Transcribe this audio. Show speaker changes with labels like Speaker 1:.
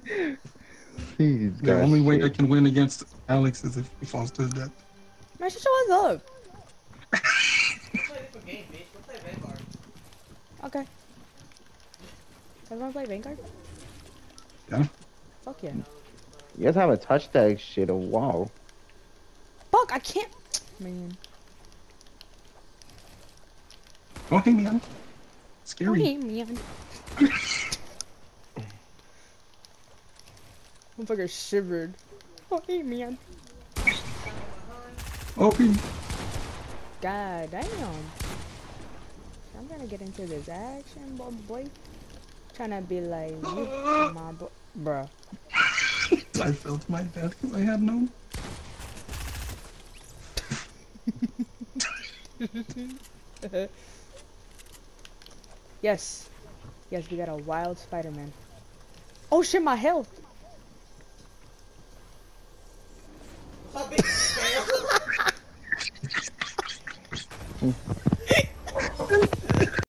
Speaker 1: These
Speaker 2: The
Speaker 1: guys
Speaker 2: only way I
Speaker 1: shit.
Speaker 2: can win against Alex is if he falls to his death.
Speaker 3: Man, shut your ass up.
Speaker 4: We'll play a different game, bitch. We'll play Vanguard.
Speaker 3: Okay. Everyone play Vanguard?
Speaker 2: Yeah.
Speaker 3: Fuck yeah.
Speaker 1: You guys haven't touched that shit in a while.
Speaker 3: Fuck, I can't. Man.
Speaker 2: Oh, hey, man.
Speaker 3: Oh,
Speaker 2: Scary.
Speaker 3: hey, man. Motherfucker shivered. Oh, hey, man.
Speaker 2: Oh, hey.
Speaker 3: God damn. I'm trying to get into this action, boy. Trying to be like, you, my boy. Bruh.
Speaker 2: I felt my death because I had known.
Speaker 3: Yes. Yes, we got a wild Spider-Man. Oh shit, my health.
Speaker 4: What's up, bitch?